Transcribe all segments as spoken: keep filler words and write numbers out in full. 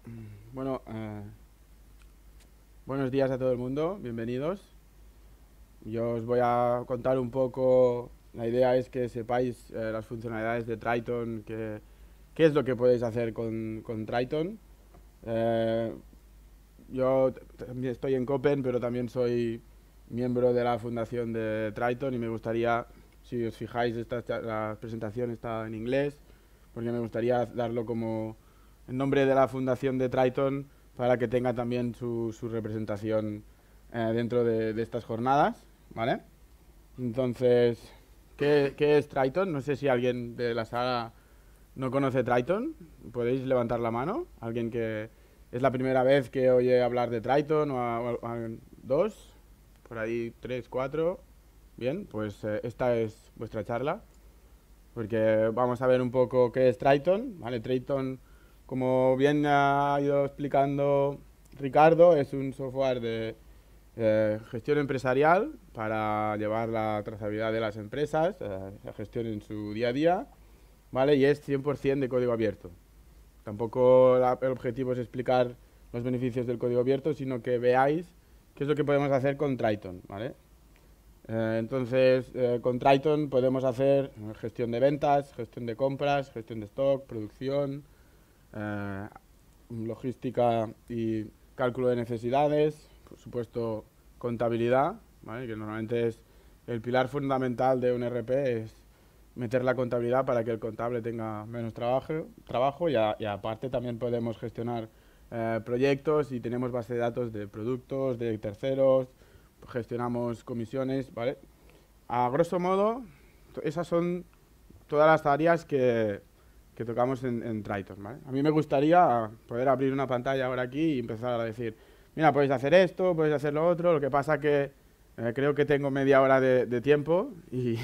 Bueno, eh, buenos días a todo el mundo, bienvenidos. Yo os voy a contar un poco, la idea es que sepáis eh, las funcionalidades de Triton, que, qué es lo que podéis hacer con, con Triton. Eh, yo también estoy en Copen, pero también soy miembro de la fundación de Triton y me gustaría, si os fijáis, esta, la presentación está en inglés, porque me gustaría darlo como en nombre de la fundación de Triton para que tenga también su, su representación eh, dentro de, de estas jornadas, ¿vale? Entonces, ¿qué, ¿qué es Triton? No sé si alguien de la sala no conoce Triton. ¿Podéis levantar la mano? ¿Alguien que es la primera vez que oye hablar de Triton o, a, o a, dos? Por ahí tres, cuatro. Bien, pues eh, esta es vuestra charla, porque vamos a ver un poco qué es Triton, ¿vale? Triton, como bien ha ido explicando Ricardo, es un software de eh, gestión empresarial para llevar la trazabilidad de las empresas, eh, la gestión en su día a día, ¿vale? Y es cien por ciento de código abierto. Tampoco la, el objetivo es explicar los beneficios del código abierto, sino que veáis qué es lo que podemos hacer con Triton, ¿vale? Eh, entonces, eh, con Triton podemos hacer gestión de ventas, gestión de compras, gestión de stock, producción, eh, logística y cálculo de necesidades, por supuesto contabilidad, ¿vale? Que normalmente es el pilar fundamental de un E R P, es meter la contabilidad para que el contable tenga menos trabajo, trabajo y, a, y aparte también podemos gestionar eh, proyectos y tenemos base de datos de productos, de terceros, gestionamos comisiones, ¿vale? A grosso modo, esas son todas las áreas que, que tocamos en, en Triton, ¿vale? A mí me gustaría poder abrir una pantalla ahora aquí y empezar a decir, mira, podéis hacer esto, podéis hacer lo otro, lo que pasa que eh, creo que tengo media hora de, de tiempo y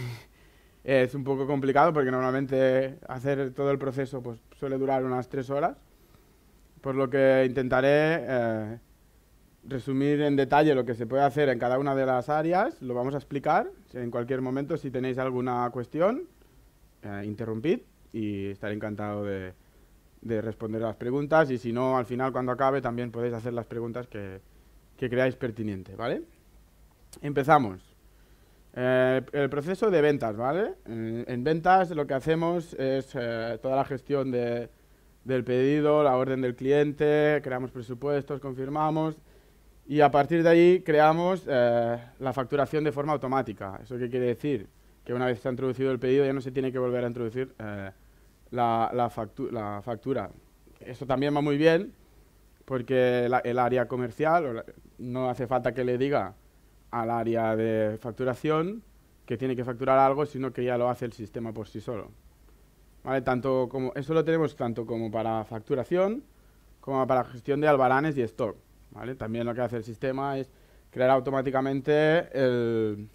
es un poco complicado porque normalmente hacer todo el proceso pues, suele durar unas tres horas, por lo que intentaré eh, resumir en detalle lo que se puede hacer en cada una de las áreas, lo vamos a explicar en cualquier momento. Si tenéis alguna cuestión, eh, interrumpid y estaré encantado de, de responder a las preguntas, y si no, al final cuando acabe también podéis hacer las preguntas que, que creáis pertinentes, ¿vale? Empezamos. Eh, el proceso de ventas, ¿vale? En, en ventas lo que hacemos es eh, toda la gestión de, del pedido, la orden del cliente, creamos presupuestos, confirmamos y a partir de ahí creamos eh, la facturación de forma automática. ¿Eso qué quiere decir? Que una vez se ha introducido el pedido ya no se tiene que volver a introducir eh, la, la, factu la factura. Eso también va muy bien porque la, el área comercial no hace falta que le diga al área de facturación que tiene que facturar algo, sino que ya lo hace el sistema por sí solo. ¿Vale? Tanto como, eso lo tenemos tanto como para facturación como para gestión de albaranes y stock, ¿vale? También lo que hace el sistema es crear automáticamente el,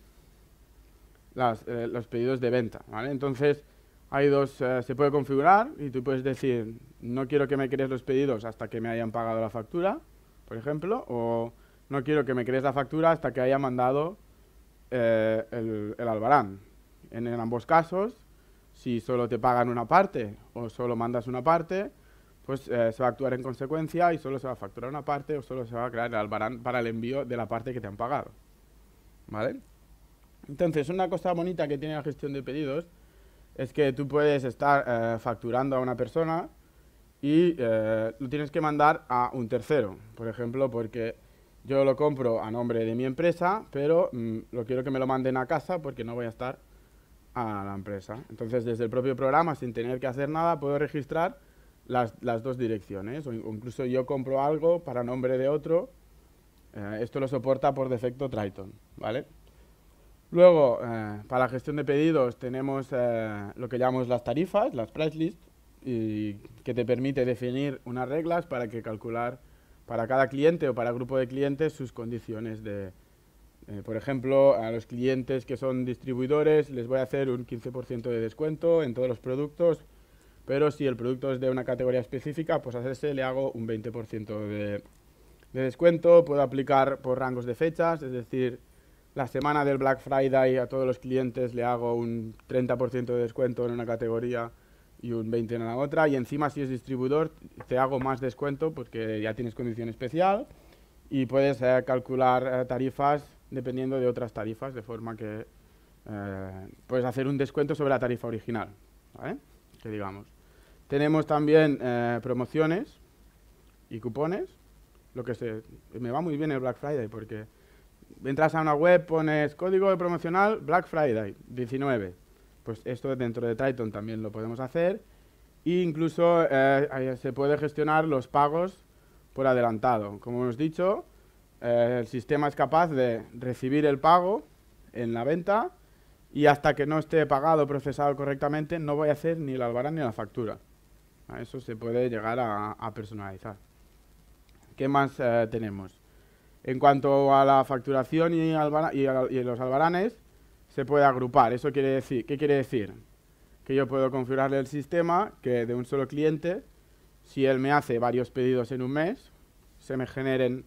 las, eh, los pedidos de venta, ¿vale? Entonces, hay dos, eh, se puede configurar y tú puedes decir, no quiero que me crees los pedidos hasta que me hayan pagado la factura, por ejemplo, o no quiero que me crees la factura hasta que haya mandado eh, el, el albarán. En, en ambos casos, si solo te pagan una parte o solo mandas una parte, pues eh, se va a actuar en consecuencia y solo se va a facturar una parte o solo se va a crear el albarán para el envío de la parte que te han pagado, ¿vale? Entonces, una cosa bonita que tiene la gestión de pedidos es que tú puedes estar eh, facturando a una persona y eh, lo tienes que mandar a un tercero, por ejemplo, porque yo lo compro a nombre de mi empresa, pero mmm, lo quiero que me lo manden a casa porque no voy a estar a la empresa. Entonces, desde el propio programa, sin tener que hacer nada, puedo registrar las, las dos direcciones, o incluso yo compro algo para nombre de otro. Eh, esto lo soporta por defecto Triton, ¿vale? Luego, eh, para la gestión de pedidos tenemos eh, lo que llamamos las tarifas, las price lists, y que te permite definir unas reglas para que calcular para cada cliente o para grupo de clientes sus condiciones de, eh, por ejemplo, a los clientes que son distribuidores les voy a hacer un quince por ciento de descuento en todos los productos, pero si el producto es de una categoría específica, pues a ese le hago un veinte por ciento de, de descuento. Puedo aplicar por rangos de fechas, es decir, la semana del Black Friday a todos los clientes le hago un treinta por ciento de descuento en una categoría y un veinte en la otra, y encima si es distribuidor te hago más descuento porque ya tienes condición especial y puedes eh, calcular eh, tarifas dependiendo de otras tarifas, de forma que eh, puedes hacer un descuento sobre la tarifa original, ¿vale? Que digamos. Tenemos también eh, promociones y cupones, lo que se, me va muy bien el Black Friday porque entras a una web, pones código promocional Black Friday diecinueve. Pues esto dentro de Triton también lo podemos hacer. E incluso eh, se puede gestionar los pagos por adelantado. Como hemos dicho, eh, el sistema es capaz de recibir el pago en la venta y hasta que no esté pagado o procesado correctamente no voy a hacer ni el albarán ni la factura. A eso se puede llegar a, a personalizar. ¿Qué más eh, tenemos? En cuanto a la facturación y, albara, y, a, y los albaranes, se puede agrupar. ¿Eso quiere decir? ¿Qué quiere decir? Que yo puedo configurarle el sistema que de un solo cliente, si él me hace varios pedidos en un mes, se me generen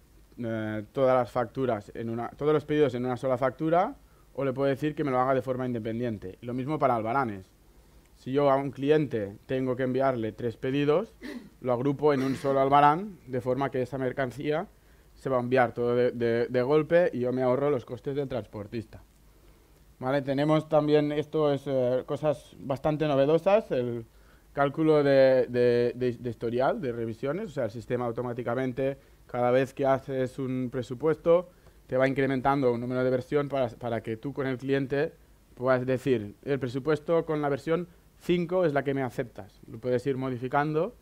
eh, todas las facturas en una, todos los pedidos en una sola factura, o le puedo decir que me lo haga de forma independiente. Lo mismo para albaranes. Si yo a un cliente tengo que enviarle tres pedidos, lo agrupo en un solo albarán, de forma que esa mercancía se va a enviar todo de, de, de golpe y yo me ahorro los costes del transportista. Vale, tenemos también, esto es eh, cosas bastante novedosas, el cálculo de, de, de, de historial, de revisiones, o sea, el sistema automáticamente, cada vez que haces un presupuesto, te va incrementando un número de versión para, para que tú con el cliente puedas decir, el presupuesto con la versión cinco es la que me aceptas. Lo puedes ir modificando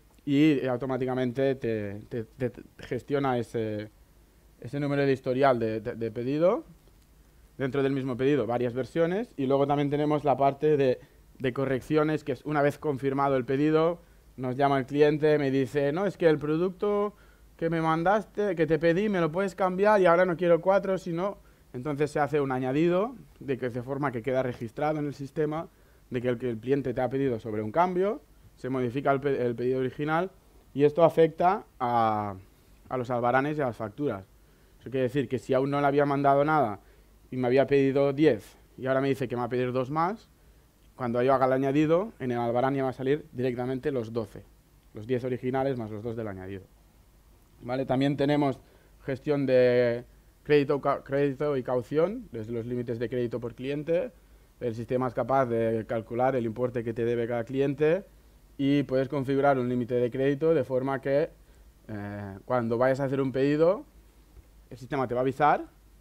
y automáticamente te, te, te gestiona ese, ese número de historial de, de, de pedido. Dentro del mismo pedido, varias versiones. Y luego también tenemos la parte de, de correcciones, que es una vez confirmado el pedido, nos llama el cliente, me dice, no, es que el producto que me mandaste, que te pedí, me lo puedes cambiar y ahora no quiero cuatro, sino... Entonces se hace un añadido de, que, de forma que queda registrado en el sistema de que el, que el cliente te ha pedido sobre un cambio, se modifica el, pe el pedido original y esto afecta a, a los albaranes y a las facturas. Eso quiere decir que si aún no le había mandado nada y me había pedido diez y ahora me dice que me va a pedir dos más, cuando yo haga el añadido, en el albarán ya va a salir directamente los doce, los diez originales más los dos del añadido. ¿Vale? También tenemos gestión de crédito, crédito y caución, desde los límites de crédito por cliente. El sistema es capaz de calcular el importe que te debe cada cliente y puedes configurar un límite de crédito de forma que eh, cuando vayas a hacer un pedido, el sistema te va a avisar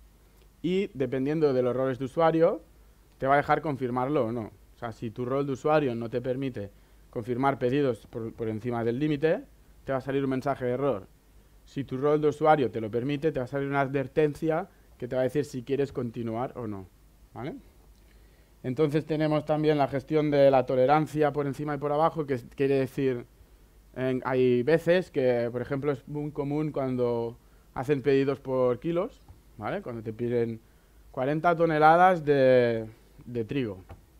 y dependiendo de los roles de usuario, te va a dejar confirmarlo o no. O sea, si tu rol de usuario no te permite confirmar pedidos por, por encima del límite, te va a salir un mensaje de error. Si tu rol de usuario te lo permite, te va a salir una advertencia que te va a decir si quieres continuar o no. ¿Vale? Entonces tenemos también la gestión de la tolerancia por encima y por abajo, que quiere decir, en, hay veces que, por ejemplo, es muy común cuando hacen pedidos por kilos, ¿vale? Cuando te piden cuarenta toneladas de, de trigo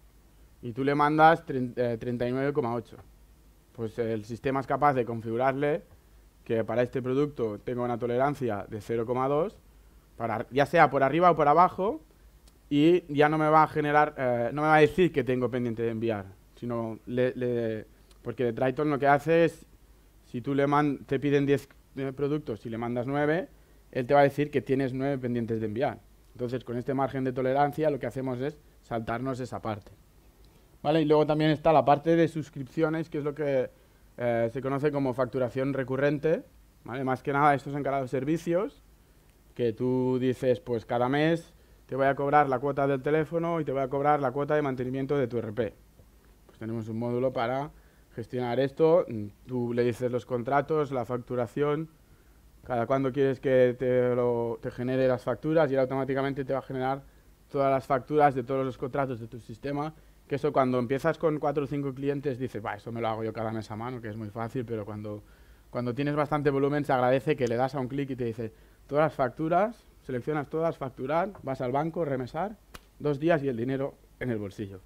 y tú le mandas treinta y nueve coma ocho. Pues el sistema es capaz de configurarle que para este producto tenga una tolerancia de cero coma dos, para, ya sea por arriba o por abajo, y ya no me va a generar, eh, no me va a decir que tengo pendiente de enviar, sino le, le, porque Triton lo que hace es, si tú le man, te piden diez eh, productos y le mandas nueve, él te va a decir que tienes nueve pendientes de enviar. Entonces, con este margen de tolerancia, lo que hacemos es saltarnos esa parte. ¿Vale? Y luego también está la parte de suscripciones, que es lo que eh, se conoce como facturación recurrente. ¿Vale? Más que nada, esto es encargado de servicios, que tú dices, pues cada mes te voy a cobrar la cuota del teléfono y te voy a cobrar la cuota de mantenimiento de tu R P. Pues tenemos un módulo para gestionar esto. Tú le dices los contratos, la facturación, cada cuándo quieres que te, lo, te genere las facturas y él automáticamente te va a generar todas las facturas de todos los contratos de tu sistema. Que eso cuando empiezas con cuatro o cinco clientes dices, va, eso me lo hago yo cada mes a mano, que es muy fácil, pero cuando, cuando tienes bastante volumen se agradece que le das a un clic y te dice todas las facturas, seleccionas todas, facturar, vas al banco, remesar, dos días y el dinero en el bolsillo.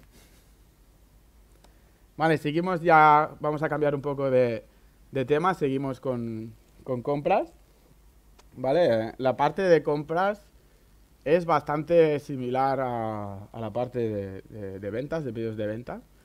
Vale, seguimos ya, vamos a cambiar un poco de, de tema, seguimos con, con compras. Vale, la parte de compras es bastante similar a, a la parte de, de, de ventas, de pedidos de venta.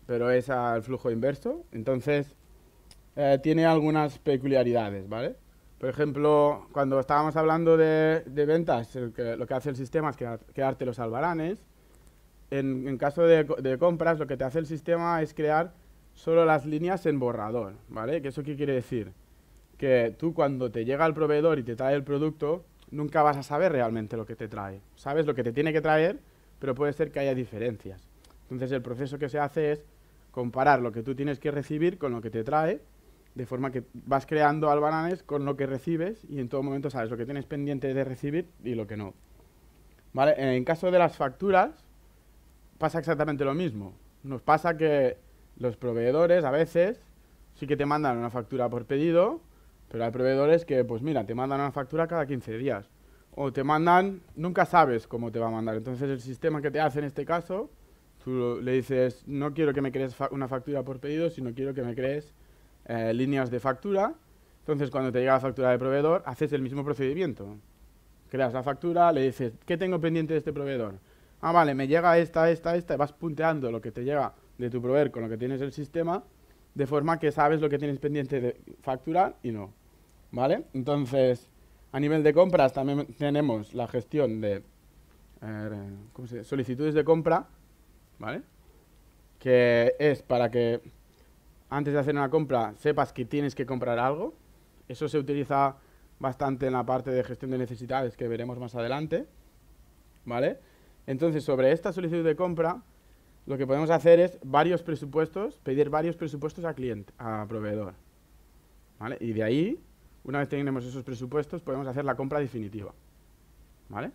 pero es al flujo inverso. Entonces, eh, tiene algunas peculiaridades, ¿vale? Por ejemplo, cuando estábamos hablando de, de ventas, el que, lo que hace el sistema es crear, crearte los albaranes. En, en caso de, de compras, lo que te hace el sistema es crear solo las líneas en borrador, ¿vale? ¿Que eso qué quiere decir? Que tú cuando te llega el proveedor y te trae el producto, nunca vas a saber realmente lo que te trae. Sabes lo que te tiene que traer, pero puede ser que haya diferencias. Entonces el proceso que se hace es comparar lo que tú tienes que recibir con lo que te trae, de forma que vas creando albaranes con lo que recibes y en todo momento sabes lo que tienes pendiente de recibir y lo que no. ¿Vale? En caso de las facturas, pasa exactamente lo mismo. Nos pasa que los proveedores a veces sí que te mandan una factura por pedido, pero hay proveedores que, pues mira, te mandan una factura cada quince días. O te mandan, nunca sabes cómo te va a mandar. Entonces el sistema que te hace en este caso, tú le dices, no quiero que me crees fa una factura por pedido, sino quiero que me crees eh, líneas de factura. Entonces cuando te llega la factura de proveedor, haces el mismo procedimiento. Creas la factura, le dices, ¿qué tengo pendiente de este proveedor? Ah, vale, me llega esta, esta, esta, y vas punteando lo que te llega de tu proveedor con lo que tienes el sistema, de forma que sabes lo que tienes pendiente de facturar y no. ¿Vale? Entonces, a nivel de compras también tenemos la gestión de eh, ¿cómo se dice? solicitudes de compra, ¿vale? Que es para que antes de hacer una compra sepas que tienes que comprar algo. Eso se utiliza bastante en la parte de gestión de necesidades que veremos más adelante, ¿vale? Entonces, sobre esta solicitud de compra, lo que podemos hacer es varios presupuestos, pedir varios presupuestos a cliente, a proveedor, ¿vale? Y de ahí, una vez tenemos esos presupuestos, podemos hacer la compra definitiva, ¿vale?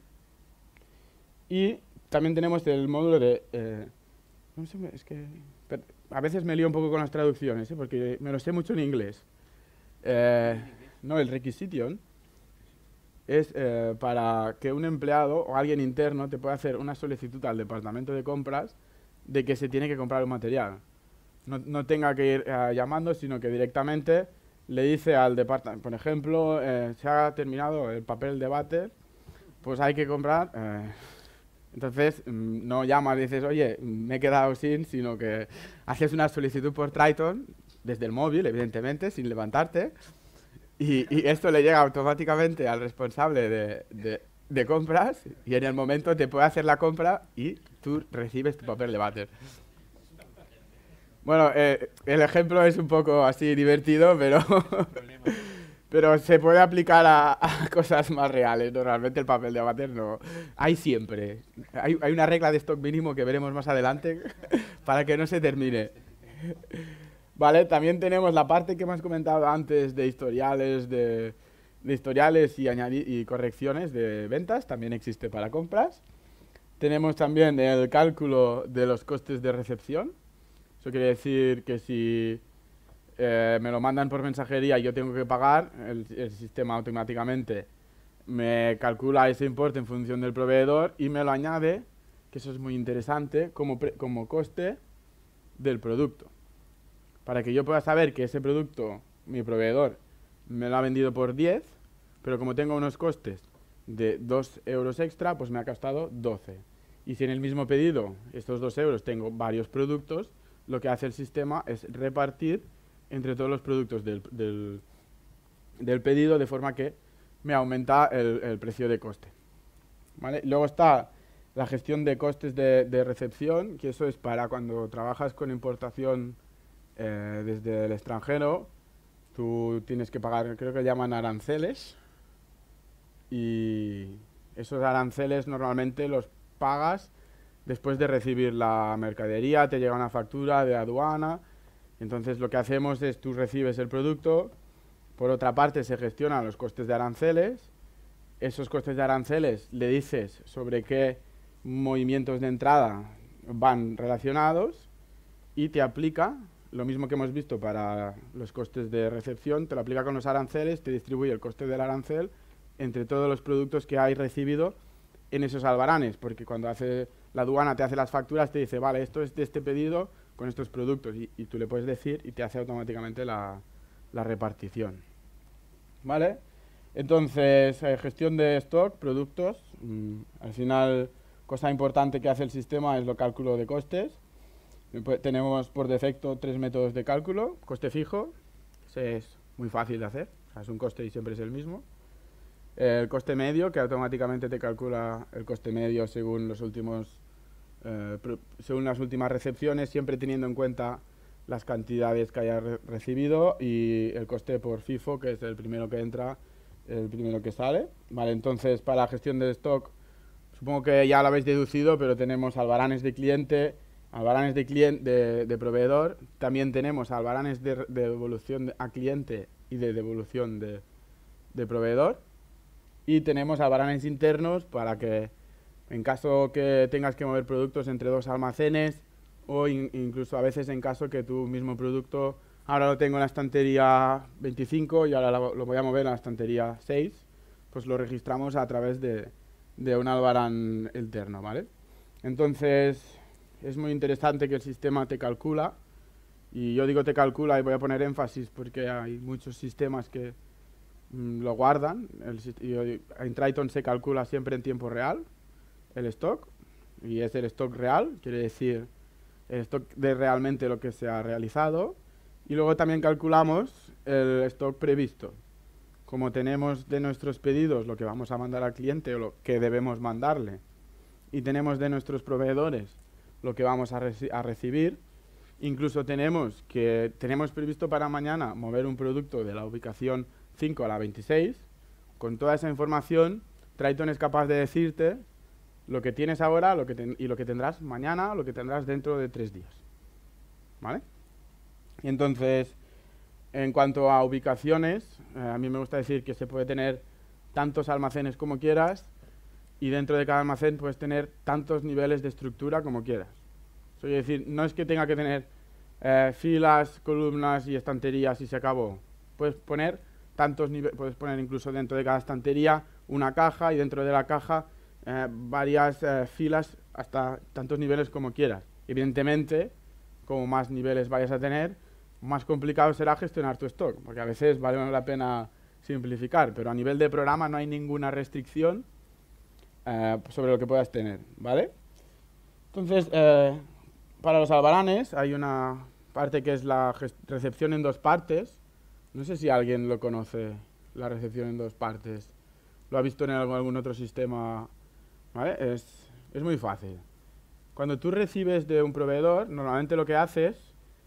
Y también tenemos el módulo de... Eh, no sé, es que... A veces me lío un poco con las traducciones, ¿eh? Porque me lo sé mucho en inglés. Eh, no, el requisition es eh, para que un empleado o alguien interno te pueda hacer una solicitud al departamento de compras de que se tiene que comprar un material. No, no tenga que ir eh, llamando, sino que directamente le dice al departamento, por ejemplo, eh, se ha terminado el papel de váter, pues hay que comprar. Eh, entonces, mm, no llamas y dices, oye, me he quedado sin, sino que haces una solicitud por Triton, desde el móvil, evidentemente, sin levantarte, y, y esto le llega automáticamente al responsable de, de, de compras, y en el momento te puede hacer la compra y tú recibes tu papel de váter. Bueno, eh, el ejemplo es un poco así divertido, pero, pero se puede aplicar a, a cosas más reales. Normalmente el papel de váter no. Hay siempre. Hay, hay una regla de stock mínimo que veremos más adelante para que no se termine. Vale, también tenemos la parte que hemos comentado antes de historiales, de, de historiales y, añadir, y correcciones de ventas. También existe para compras. Tenemos también el cálculo de los costes de recepción. Eso quiere decir que si eh, me lo mandan por mensajería y yo tengo que pagar, el, el sistema automáticamente me calcula ese importe en función del proveedor y me lo añade, que eso es muy interesante, como, pre, como coste del producto. Para que yo pueda saber que ese producto, mi proveedor, me lo ha vendido por diez, pero como tengo unos costes de dos euros extra, pues me ha costado doce. Y si en el mismo pedido, estos dos euros, tengo varios productos, lo que hace el sistema es repartir entre todos los productos del, del, del pedido de forma que me aumenta el, el precio de coste. ¿Vale? Luego está la gestión de costes de, de recepción, que eso es para cuando trabajas con importación eh, desde el extranjero, tú tienes que pagar, creo que llaman aranceles, y esos aranceles normalmente los pagas después de recibir la mercadería, te llega una factura de aduana. Entonces lo que hacemos es tú recibes el producto, por otra parte se gestionan los costes de aranceles, esos costes de aranceles le dices sobre qué movimientos de entrada van relacionados y te aplica lo mismo que hemos visto para los costes de recepción, te lo aplica con los aranceles, te distribuye el coste del arancel entre todos los productos que hay recibido en esos albaranes, porque cuando hace la aduana te hace las facturas, te dice, vale, esto es de este pedido con estos productos, y, y tú le puedes decir y te hace automáticamente la, la repartición. ¿Vale? Entonces, eh, gestión de stock, productos, mmm, al final, cosa importante que hace el sistema es lo cálculo de costes. Pues tenemos por defecto tres métodos de cálculo. Coste fijo, ese es muy fácil de hacer, o sea, es un coste y siempre es el mismo. El coste medio, que automáticamente te calcula el coste medio según los últimos eh, según las últimas recepciones, siempre teniendo en cuenta las cantidades que hayas re recibido, y el coste por FIFO, que es el primero que entra, el primero que sale. Vale, entonces para la gestión del stock, supongo que ya lo habéis deducido, pero tenemos albaranes de cliente, albaranes de, cliente, de, de proveedor, también tenemos albaranes de, de devolución a cliente y de devolución de, de proveedor, y tenemos albaranes internos para que en caso que tengas que mover productos entre dos almacenes, o in, incluso a veces en caso que tu mismo producto, ahora lo tengo en la estantería veinticinco y ahora lo, lo voy a mover en la estantería seis, pues lo registramos a través de, de un albarán interno, ¿vale? Entonces es muy interesante que el sistema te calcula, y yo digo te calcula y voy a poner énfasis porque hay muchos sistemas que mm, lo guardan. El, y en Triton se calcula siempre en tiempo real el stock, y es el stock real, quiere decir el stock de realmente lo que se ha realizado. Y luego también calculamos el stock previsto. Como tenemos de nuestros pedidos lo que vamos a mandar al cliente o lo que debemos mandarle, y tenemos de nuestros proveedores lo que vamos a, reci a recibir, incluso tenemos que tenemos previsto para mañana mover un producto de la ubicación cinco a la veintiséis, con toda esa información Triton es capaz de decirte lo que tienes ahora lo que ten y lo que tendrás mañana, lo que tendrás dentro de tres días. ¿Vale? Y entonces, en cuanto a ubicaciones, eh, a mí me gusta decir que se puede tener tantos almacenes como quieras, y dentro de cada almacén puedes tener tantos niveles de estructura como quieras. Eso quiere decir, no es que tenga que tener eh, filas, columnas y estanterías y se acabó. Puedes poner tantos niveles, puedes poner incluso dentro de cada estantería una caja, y dentro de la caja Eh, varias eh, filas hasta tantos niveles como quieras. Evidentemente, como más niveles vayas a tener, más complicado será gestionar tu stock, porque a veces vale la pena simplificar, pero a nivel de programa no hay ninguna restricción eh, sobre lo que puedas tener, ¿vale? Entonces, eh, para los albaranes hay una parte que es la recepción en dos partes. No sé si alguien lo conoce, la recepción en dos partes. ¿Lo ha visto en algún, algún otro sistema? ¿Vale? Es, es muy fácil. Cuando tú recibes de un proveedor, normalmente lo que haces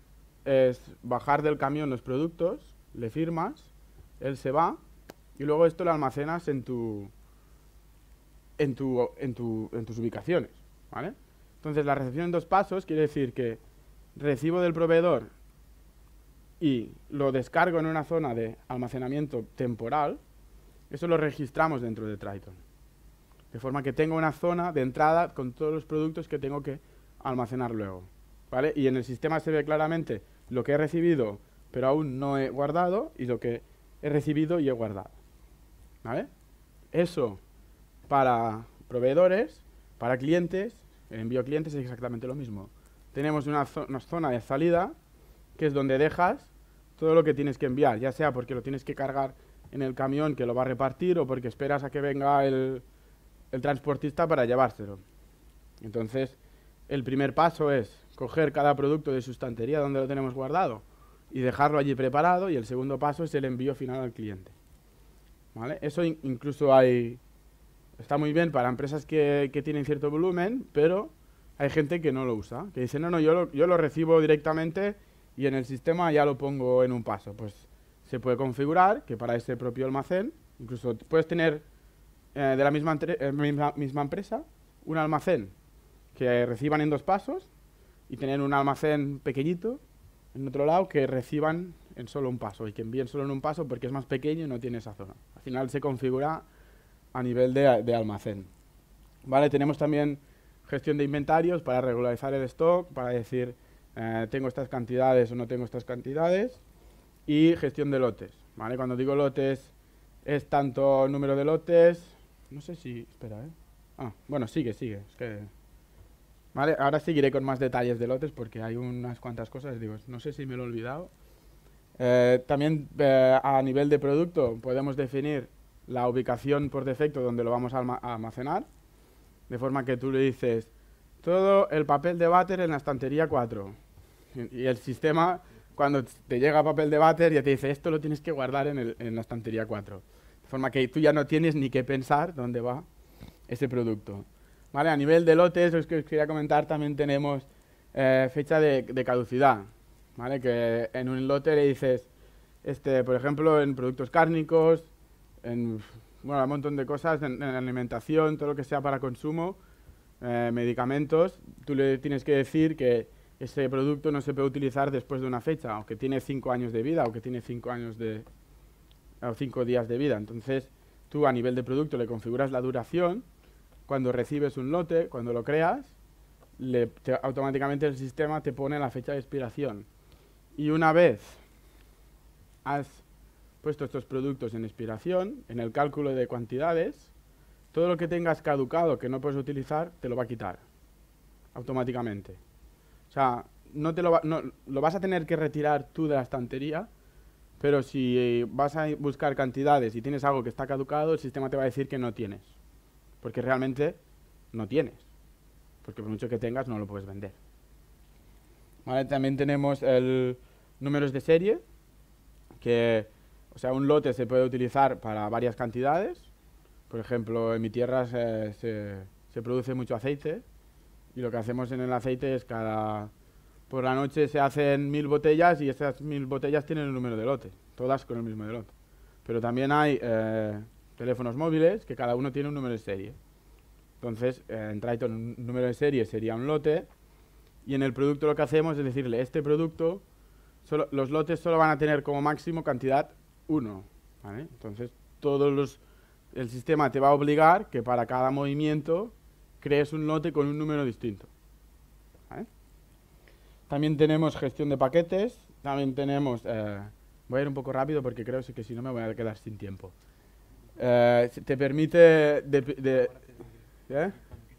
es bajar del camión los productos, le firmas, él se va, y luego esto lo almacenas en tu, en tu, en tu, en tus ubicaciones, ¿vale? Entonces la recepción en dos pasos quiere decir que recibo del proveedor y lo descargo en una zona de almacenamiento temporal. Eso lo registramos dentro de Triton. De forma que tengo una zona de entrada con todos los productos que tengo que almacenar luego, ¿vale? Y en el sistema se ve claramente lo que he recibido pero aún no he guardado, y lo que he recibido y he guardado, ¿vale? Eso para proveedores, para clientes, el envío a clientes es exactamente lo mismo. Tenemos una, zo una zona de salida, que es donde dejas todo lo que tienes que enviar, ya sea porque lo tienes que cargar en el camión que lo va a repartir, o porque esperas a que venga el el transportista para llevárselo. Entonces, el primer paso es coger cada producto de su estantería donde lo tenemos guardado y dejarlo allí preparado, y el segundo paso es el envío final al cliente, ¿vale? Eso in incluso hay está muy bien para empresas que, que tienen cierto volumen, pero hay gente que no lo usa, que dice, no, no, yo lo, yo lo recibo directamente y en el sistema ya lo pongo en un paso. Pues se puede configurar que para ese propio almacén, incluso puedes tener Eh, de la misma, eh, misma, misma empresa, un almacén que reciban en dos pasos, y tener un almacén pequeñito en otro lado que reciban en solo un paso, y que envíen solo en un paso porque es más pequeño y no tiene esa zona. Al final se configura a nivel de, de almacén. Vale, tenemos también gestión de inventarios para regularizar el stock, para decir eh, tengo estas cantidades o no tengo estas cantidades, y gestión de lotes. Vale, cuando digo lotes es tanto número de lotes. No sé si... Espera, ¿eh? Ah, bueno, sigue, sigue. Es que... Vale, ahora seguiré con más detalles de lotes porque hay unas cuantas cosas. Digo, no sé si me lo he olvidado. Eh, también eh, a nivel de producto podemos definir la ubicación por defecto donde lo vamos a, alma a almacenar. De forma que tú le dices, todo el papel de váter en la estantería cuatro. Y el sistema, cuando te llega papel de váter, ya te dice, esto lo tienes que guardar en, el, en la estantería cuatro. De forma que tú ya no tienes ni que pensar dónde va ese producto. ¿Vale? A nivel de lotes, os que os quería comentar, también tenemos eh, fecha de, de caducidad. ¿Vale? Que en un lote le dices, este, por ejemplo, en productos cárnicos, en bueno, un montón de cosas, en, en alimentación, todo lo que sea para consumo, eh, medicamentos, tú le tienes que decir que ese producto no se puede utilizar después de una fecha, aunque tiene cinco años de vida, o que tiene cinco años de, o cinco días de vida. Entonces, tú a nivel de producto le configuras la duración. Cuando recibes un lote, cuando lo creas, le, te, automáticamente el sistema te pone la fecha de expiración. Y una vez has puesto estos productos en expiración, en el cálculo de cantidades, todo lo que tengas caducado que no puedes utilizar, te lo va a quitar automáticamente. O sea, no te lo, va, no, lo vas a tener que retirar tú de la estantería, pero si vas a buscar cantidades y tienes algo que está caducado, el sistema te va a decir que no tienes. Porque realmente no tienes. Porque por mucho que tengas, no lo puedes vender. ¿Vale? También tenemos el números de serie, que, o sea, un lote se puede utilizar para varias cantidades. Por ejemplo, en mi tierra se, se, se produce mucho aceite, y lo que hacemos en el aceite es cada... por la noche se hacen mil botellas, y esas mil botellas tienen un número de lote, todas con el mismo de lote. Pero también hay eh, teléfonos móviles que cada uno tiene un número de serie. Entonces, eh, en Triton un número de serie sería un lote, y en el producto lo que hacemos es decirle, este producto, solo, los lotes solo van a tener como máximo cantidad uno. ¿Vale? Entonces, todos los, el sistema te va a obligar que para cada movimiento crees un lote con un número distinto. ¿Vale? También tenemos gestión de paquetes, también tenemos... Eh, voy a ir un poco rápido porque creo que si no me voy a quedar sin tiempo. Eh, te permite... De, de, ¿eh?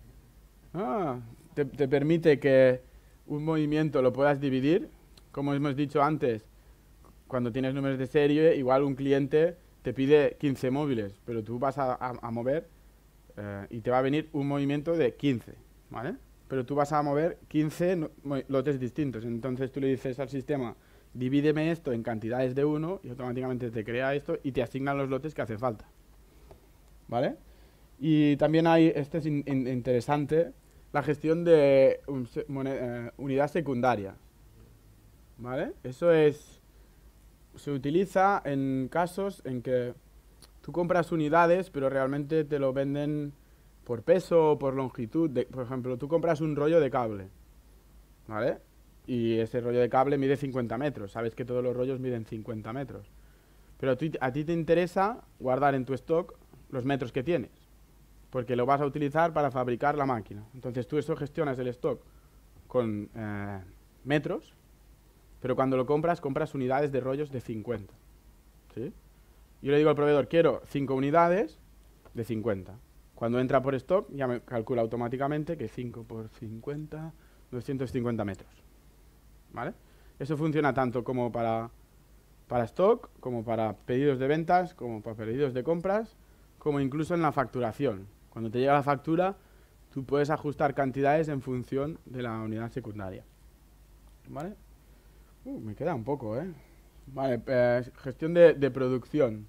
ah, te, te permite que un movimiento lo puedas dividir. Como hemos dicho antes, cuando tienes números de serie, igual un cliente te pide quince móviles, pero tú vas a, a, a mover eh, y te va a venir un movimiento de quince, ¿vale? Pero tú vas a mover quince no, lotes distintos. Entonces tú le dices al sistema, divídeme esto en cantidades de uno, y automáticamente te crea esto y te asignan los lotes que hace falta. ¿Vale? Y también hay, este es in, in, interesante, la gestión de un, moneda, uh, unidad secundaria. ¿Vale? Eso es, se utiliza en casos en que tú compras unidades, pero realmente te lo venden por peso o por longitud. De, por ejemplo, tú compras un rollo de cable, ¿vale? Y ese rollo de cable mide cincuenta metros. Sabes que todos los rollos miden cincuenta metros. Pero a ti, a ti te interesa guardar en tu stock los metros que tienes, porque lo vas a utilizar para fabricar la máquina. Entonces tú eso gestionas el stock con eh, metros, pero cuando lo compras, compras unidades de rollos de cincuenta. ¿Sí? Yo le digo al proveedor, quiero cinco unidades de cincuenta. Cuando entra por stock, ya me calcula automáticamente que cinco por cincuenta, doscientos cincuenta metros. ¿Vale? Eso funciona tanto como para, para stock, como para pedidos de ventas, como para pedidos de compras, como incluso en la facturación. Cuando te llega la factura, tú puedes ajustar cantidades en función de la unidad secundaria. ¿Vale? Uh, me queda un poco, ¿eh? Vale, eh, gestión de, de producción.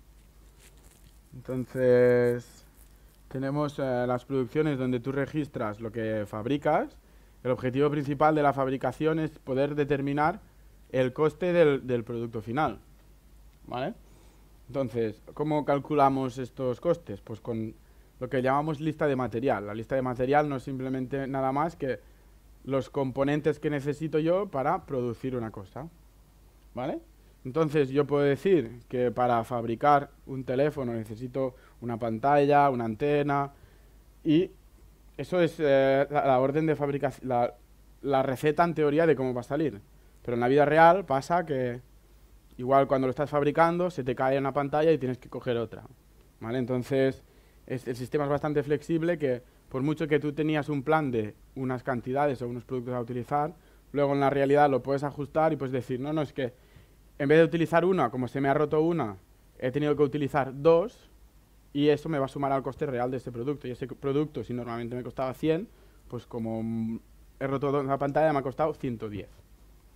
Entonces, tenemos eh, las producciones donde tú registras lo que fabricas. El objetivo principal de la fabricación es poder determinar el coste del, del producto final. ¿Vale? Entonces, ¿cómo calculamos estos costes? Pues con lo que llamamos lista de material. La lista de material no es simplemente nada más que los componentes que necesito yo para producir una cosa. ¿Vale? Entonces, yo puedo decir que para fabricar un teléfono necesito una pantalla, una antena, y eso es eh, la, la orden de fabricación, la, la receta en teoría de cómo va a salir. Pero en la vida real pasa que igual cuando lo estás fabricando se te cae una pantalla y tienes que coger otra. ¿Vale? Entonces, es, el sistema es bastante flexible, que por mucho que tú tenías un plan de unas cantidades o unos productos a utilizar, luego en la realidad lo puedes ajustar y puedes decir, no, no, es que en vez de utilizar una, como se me ha roto una, he tenido que utilizar dos, y eso me va a sumar al coste real de ese producto. Y ese producto, si normalmente me costaba cien, pues como he roto la pantalla me ha costado ciento diez.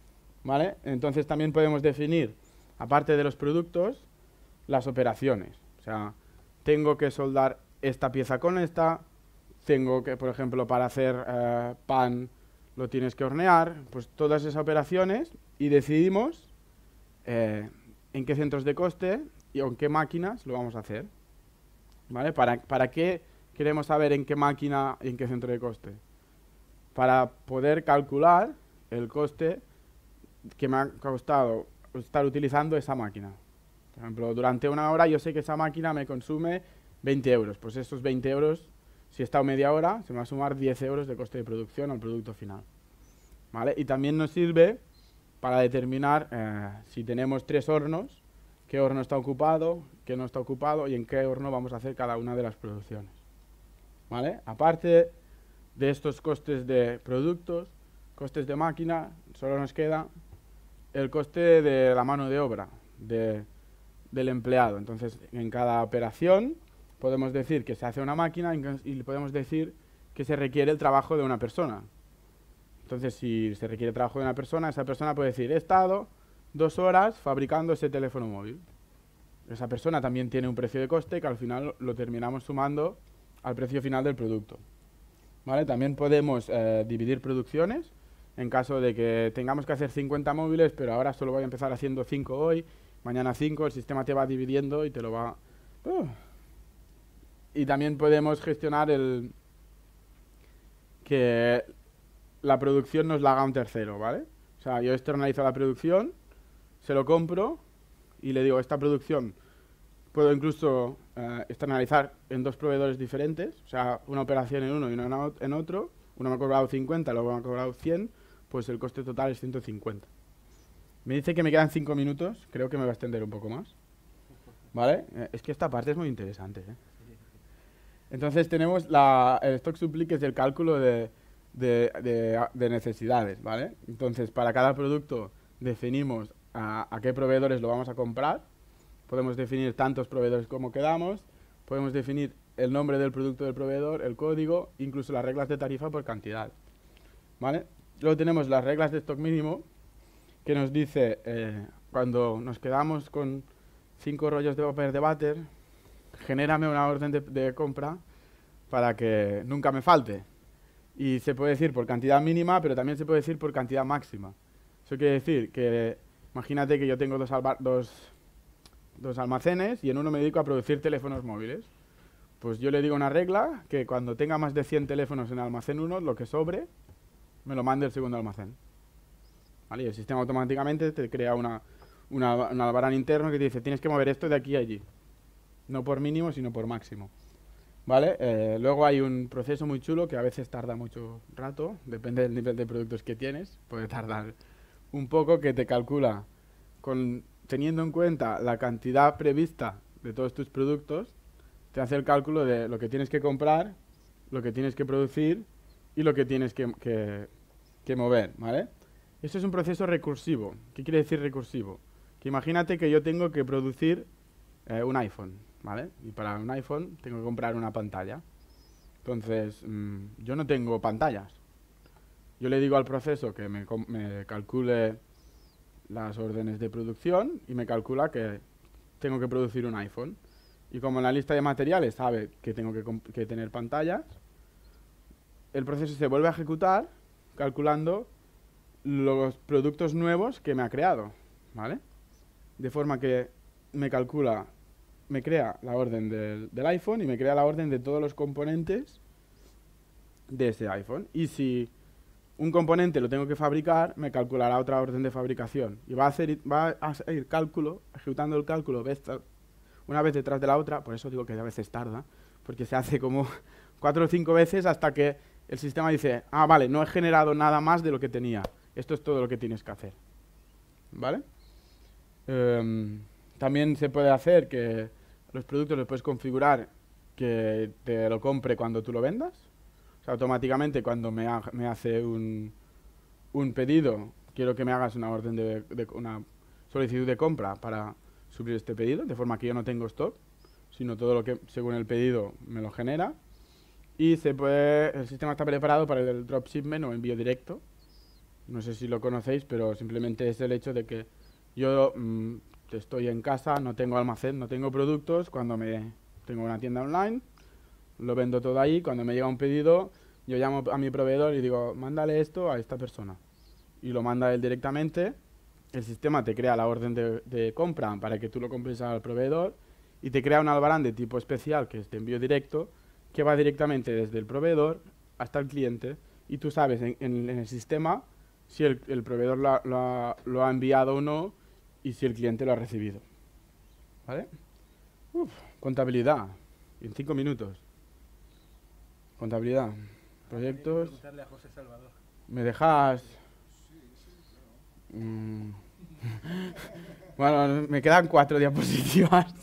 ¿vale? Entonces también podemos definir, aparte de los productos, las operaciones. O sea, tengo que soldar esta pieza con esta, tengo que, por ejemplo, para hacer eh, pan lo tienes que hornear, pues todas esas operaciones, y decidimos eh, en qué centros de coste y en qué máquinas lo vamos a hacer. ¿Vale? ¿Para, para qué queremos saber en qué máquina y en qué centro de coste? Para poder calcular el coste que me ha costado estar utilizando esa máquina. Por ejemplo, durante una hora yo sé que esa máquina me consume veinte euros. Pues esos veinte euros, si he estado media hora, se me va a sumar diez euros de coste de producción al producto final. ¿Vale? Y también nos sirve para determinar eh, si tenemos tres hornos, qué horno está ocupado, qué no está ocupado y en qué horno vamos a hacer cada una de las producciones. ¿Vale? Aparte de estos costes de productos, costes de máquina, solo nos queda el coste de la mano de obra, de, del empleado. Entonces, en cada operación podemos decir que se hace una máquina y podemos decir que se requiere el trabajo de una persona. Entonces, si se requiere el trabajo de una persona, esa persona puede decir, he estado dos horas fabricando ese teléfono móvil. Esa persona también tiene un precio de coste que al final lo terminamos sumando al precio final del producto. ¿Vale? También podemos eh, dividir producciones en caso de que tengamos que hacer cincuenta móviles, pero ahora solo voy a empezar haciendo cinco hoy, mañana cinco, el sistema te va dividiendo y te lo va... Uh. Y también podemos gestionar el que la producción nos la haga un tercero, ¿vale? O sea, yo externalizo la producción, se lo compro y le digo, esta producción puedo incluso eh, externalizar en dos proveedores diferentes, o sea, una operación en uno y una en otro. Uno me ha cobrado cincuenta, luego me ha cobrado cien, pues el coste total es ciento cincuenta. Me dice que me quedan cinco minutos, creo que me va a extender un poco más. ¿Vale? Eh, es que esta parte es muy interesante, ¿eh? Entonces tenemos la, el stock supply, que es el cálculo de, de, de, de necesidades, ¿vale? Entonces, para cada producto definimos a, a qué proveedores lo vamos a comprar. Podemos definir tantos proveedores como queramos. Podemos definir el nombre del producto del proveedor, el código, incluso las reglas de tarifa por cantidad, ¿vale? Luego tenemos las reglas de stock mínimo, que nos dice eh, cuando nos quedamos con cinco rollos de papel de váter, genérame una orden de, de compra para que nunca me falte. Y se puede decir por cantidad mínima, pero también se puede decir por cantidad máxima. Eso quiere decir que, imagínate que yo tengo dos, dos, dos almacenes y en uno me dedico a producir teléfonos móviles. Pues yo le digo una regla que cuando tenga más de cien teléfonos en el almacén uno, lo que sobre, me lo mande el segundo almacén. ¿Vale? Y el sistema automáticamente te crea una, una, una albarán interno que te dice, tienes que mover esto de aquí a allí. No por mínimo, sino por máximo. ¿Vale? Eh, luego hay un proceso muy chulo que a veces tarda mucho rato, depende del nivel de productos que tienes, puede tardar un poco, que te calcula, con, teniendo en cuenta la cantidad prevista de todos tus productos, te hace el cálculo de lo que tienes que comprar, lo que tienes que producir y lo que tienes que, que, que mover, ¿vale? Esto es un proceso recursivo. ¿Qué quiere decir recursivo? Que imagínate que yo tengo que producir eh, un iPhone, ¿vale? Y para un iPhone tengo que comprar una pantalla. Entonces, mmm, yo no tengo pantallas. Yo le digo al proceso que me, me calcule las órdenes de producción y me calcula que tengo que producir un iPhone. Y como en la lista de materiales sabe que tengo que, que tener pantallas, el proceso se vuelve a ejecutar calculando los productos nuevos que me ha creado, ¿vale? De forma que me calcula, me crea la orden del, del iPhone y me crea la orden de todos los componentes de ese iPhone. Y si un componente lo tengo que fabricar, me calculará otra orden de fabricación. Y va a hacer, va a hacer cálculo, ejecutando el cálculo una vez detrás de la otra, por eso digo que a veces tarda, porque se hace como cuatro o cinco veces hasta que el sistema dice, ah, vale, no he generado nada más de lo que tenía. Esto es todo lo que tienes que hacer. ¿Vale? Um, también se puede hacer que los productos los puedes configurar que te lo compre cuando tú lo vendas. O sea, automáticamente cuando me, ha, me hace un, un pedido, quiero que me hagas una orden de, de una solicitud de compra para suplir este pedido, de forma que yo no tengo stock, sino todo lo que según el pedido me lo genera. Y se puede, el sistema está preparado para el dropshipment o envío directo, No sé si lo conocéis, pero simplemente es el hecho de que yo mm, estoy en casa, no tengo almacén, no tengo productos, cuando me tengo una tienda online, lo vendo todo ahí, cuando me llega un pedido, yo llamo a mi proveedor y digo, mándale esto a esta persona. Y lo manda él directamente, el sistema te crea la orden de, de compra para que tú lo compres al proveedor y te crea un albarán de tipo especial, que es de envío directo, que va directamente desde el proveedor hasta el cliente y tú sabes en, en- en el sistema si el, el proveedor lo ha, lo ha- lo ha enviado o no y si el cliente lo ha recibido. ¿Vale? Uf, contabilidad. En cinco minutos. Contabilidad. Proyectos. Preguntarle a José Salvador. ¿Me dejas? Mm. Bueno, me quedan cuatro diapositivas.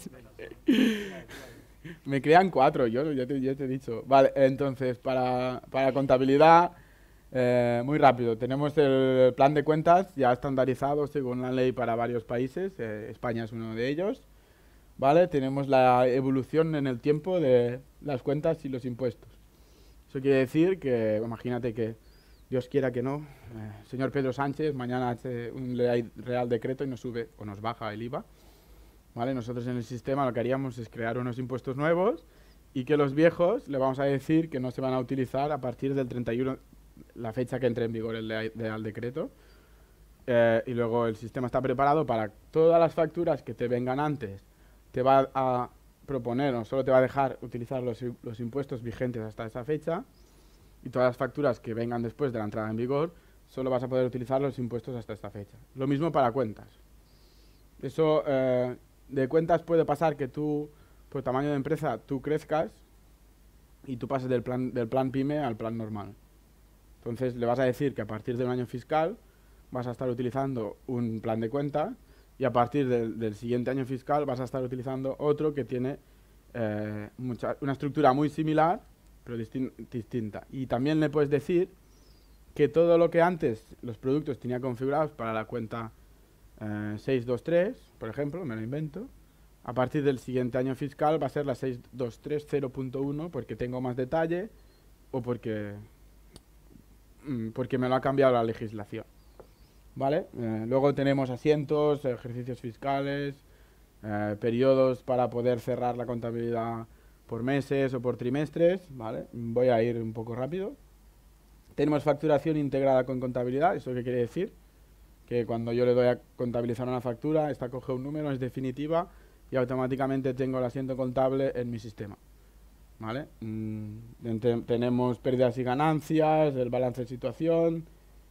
Me quedan cuatro, yo ya te, ya te he dicho. Vale, entonces, para, para contabilidad, eh, muy rápido. Tenemos el plan de cuentas ya estandarizado según la ley para varios países. eh, España es uno de ellos. ¿Vale? Tenemos la evolución en el tiempo de las cuentas y los impuestos. Eso quiere decir que, imagínate que Dios quiera que no, eh, señor Pedro Sánchez mañana hace un ley- real decreto y nos sube o nos baja el IVA. ¿Vale? Nosotros en el sistema lo que haríamos es crear unos impuestos nuevos y que los viejos le vamos a decir que no se van a utilizar a partir del treinta y uno, la fecha que entre en vigor el ley- real decreto. Eh, y luego el sistema está preparado para todas las facturas que te vengan antes. Te va a proponer, o solo te va a dejar utilizar los, los impuestos vigentes hasta esa fecha. Y todas las facturas que vengan después de la entrada en vigor, solo vas a poder utilizar los impuestos hasta esta fecha. Lo mismo para cuentas. Eso, eh, de cuentas puede pasar que tú, por tamaño de empresa, tú crezcas y tú pases del plan, del plan PYME al plan normal. Entonces le vas a decir que a partir del año fiscal vas a estar utilizando un plan de cuenta y a partir del, del siguiente año fiscal vas a estar utilizando otro que tiene eh, mucha, una estructura muy similar, pero distin distinta. Y también le puedes decir que todo lo que antes los productos tenía configurados para la cuenta eh, seiscientos veintitrés, por ejemplo, me lo invento, a partir del siguiente año fiscal va a ser la seiscientos veintitrés cero punto uno porque tengo más detalle o porque, mm, porque me lo ha cambiado la legislación. ¿Vale? Eh, luego tenemos asientos, ejercicios fiscales, eh, periodos para poder cerrar la contabilidad por meses o por trimestres. ¿Vale? Voy a ir un poco rápido. Tenemos facturación integrada con contabilidad. ¿Eso qué quiere decir? Que cuando yo le doy a contabilizar una factura, esta coge un número, es definitiva y automáticamente tengo el asiento contable en mi sistema. ¿Vale? Mm, tenemos pérdidas y ganancias, el balance de situación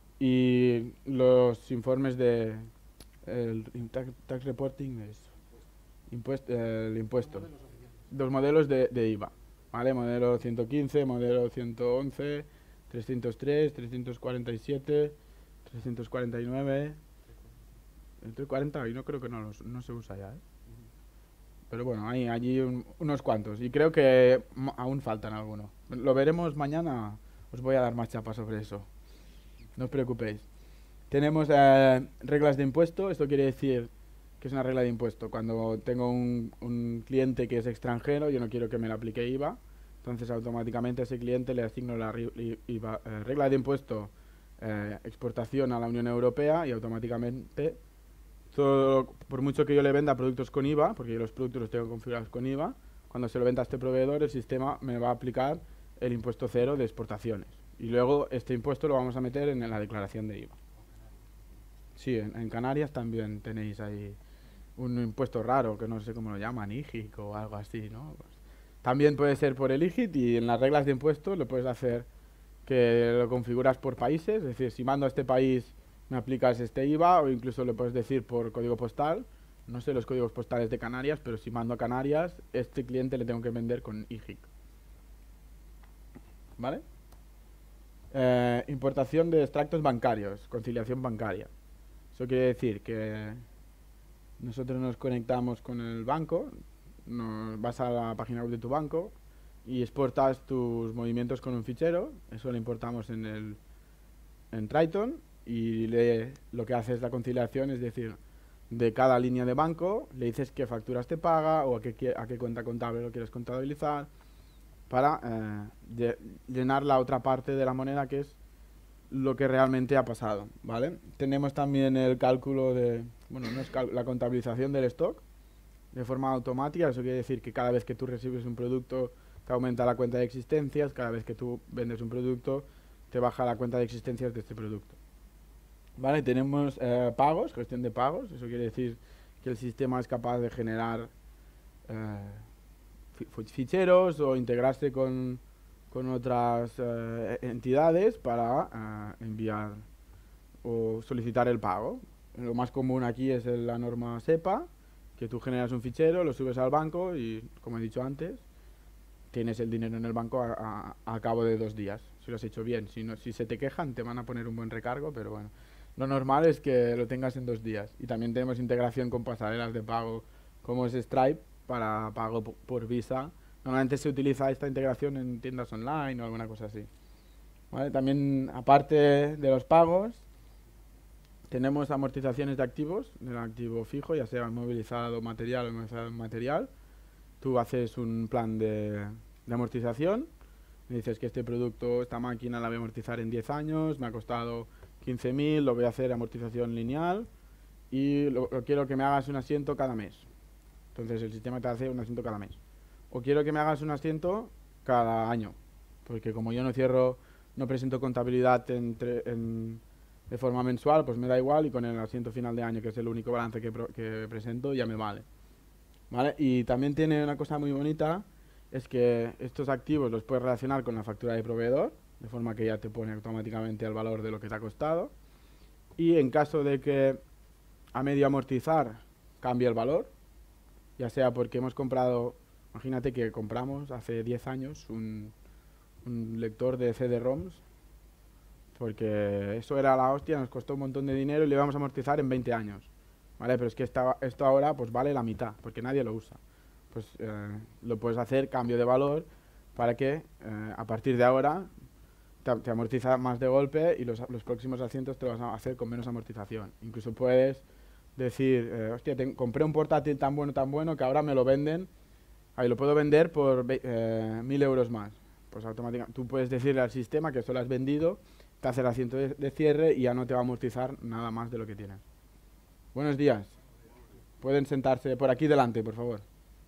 y los informes de el tax, tax reporting es impuesto, el impuesto. Dos modelos de, de IVA. ¿Vale? Modelo ciento quince, modelo ciento once, trescientos tres, trescientos cuarenta y siete, trescientos cuarenta y nueve. El trescientos cuarenta y no creo que no, los, no se usa ya, ¿eh? Pero bueno, hay allí un, unos cuantos. Y creo que aún faltan algunos. Lo veremos mañana. Os voy a dar más chapa sobre eso. No os preocupéis. Tenemos eh, reglas de impuesto. Esto quiere decir que es una regla de impuesto. Cuando tengo un, un cliente que es extranjero, yo no quiero que me le aplique IVA. Entonces automáticamente a ese cliente le asigno la IVA, eh, regla de impuesto eh, exportación a la Unión Europea y automáticamente... Todo, por mucho que yo le venda productos con IVA, porque yo los productos los tengo configurados con IVA, cuando se lo venda a este proveedor, el sistema me va a aplicar el impuesto cero de exportaciones. Y luego este impuesto lo vamos a meter en la declaración de IVA. Sí, en, en Canarias también tenéis ahí un impuesto raro, que no sé cómo lo llaman, I G I C o algo así, ¿no? Pues también puede ser por el I G I T y en las reglas de impuesto lo puedes hacer que lo configuras por países, es decir, si mando a este país me aplicas este IVA o incluso le puedes decir por código postal. No sé los códigos postales de Canarias, pero si mando a Canarias, este cliente le tengo que vender con I G I C. ¿Vale? Eh, importación de extractos bancarios, conciliación bancaria. Eso quiere decir que nosotros nos conectamos con el banco, nos vas a la página web de tu banco y exportas tus movimientos con un fichero. Eso lo importamos en el en Triton. Y le, lo que hace es la conciliación, es decir, de cada línea de banco, le dices qué facturas te paga o a qué, a qué cuenta contable lo quieres contabilizar para eh, de, llenar la otra parte de la moneda que es lo que realmente ha pasado, ¿vale? Tenemos también el cálculo de, bueno, no es cal- la contabilización del stock de forma automática. Eso quiere decir que cada vez que tú recibes un producto te aumenta la cuenta de existencias, cada vez que tú vendes un producto te baja la cuenta de existencias de este producto. Vale, tenemos eh, pagos, gestión de pagos. Eso quiere decir que el sistema es capaz de generar eh, fi- ficheros o integrarse con, con otras eh, entidades para eh, enviar o solicitar el pago. Lo más común aquí es el- la norma SEPA, que tú generas un fichero, lo subes al banco y, como he dicho antes, tienes el dinero en el banco a, a- a cabo de dos días, si lo has hecho bien. Si, no, si se te quejan, te van a poner un buen recargo, pero bueno. Lo normal es que lo tengas en dos días. Y también tenemos integración con pasarelas de pago como es Stripe para pago po- por Visa. Normalmente se utiliza esta integración en tiendas online o alguna cosa así. ¿Vale? También, aparte de los pagos, tenemos amortizaciones de activos, del activo fijo, ya sea movilizado material o inmovilizado material. Tú haces un plan de, de amortización, me dices que este producto, esta máquina la voy a amortizar en diez años, me ha costado quince mil, lo voy a hacer amortización lineal y lo, lo quiero que me hagas un asiento cada mes. Entonces el sistema te hace un asiento cada mes. O quiero que me hagas un asiento cada año, porque como yo no cierro, no presento contabilidad entre, en, de forma mensual, pues me da igual y con el asiento final de año, que es el único balance que, pro, que presento, ya me vale. ¿Vale? Y también tiene una cosa muy bonita, es que estos activos los puedes relacionar con la factura de proveedor, de forma que ya te pone automáticamente el valor de lo que te ha costado. Y en caso de que a medio amortizar cambie el valor, ya sea porque hemos comprado, imagínate que compramos hace diez años un, un lector de C D-ROMs, porque eso era la hostia, nos costó un montón de dinero y lo íbamos a amortizar en veinte años. ¿Vale? Pero es que esta, esto ahora pues vale la mitad, porque nadie lo usa. Pues eh, lo puedes hacer cambio de valor para que eh, a partir de ahora te, te amortiza más de golpe y los, los próximos asientos te los vas a hacer con menos amortización. Incluso puedes decir, eh, hostia, te, compré un portátil tan bueno, tan bueno que ahora me lo venden, ahí lo puedo vender por eh, mil euros más. Pues automáticamente tú puedes decirle al sistema que esto lo has vendido, te hace el asiento de, de cierre y ya no te va a amortizar nada más de lo que tienes. Buenos días. Pueden sentarse por aquí delante, por favor.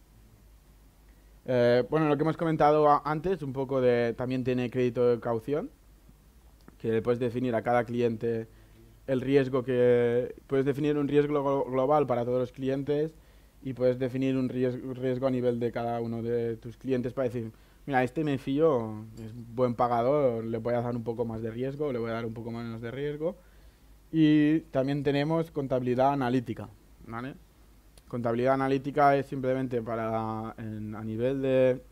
Eh, bueno, lo que hemos comentado a- antes, un poco de... También tiene crédito de caución, que le puedes definir a cada cliente el riesgo que... Puedes definir un riesgo glo- global para todos los clientes y puedes definir un riesgo, riesgo a nivel de cada uno de tus clientes para decir, mira, este me fío, es buen pagador, le voy a dar un poco más de riesgo, le voy a dar un poco menos de riesgo. Y también tenemos contabilidad analítica, ¿vale? Contabilidad analítica es simplemente para, en- a nivel de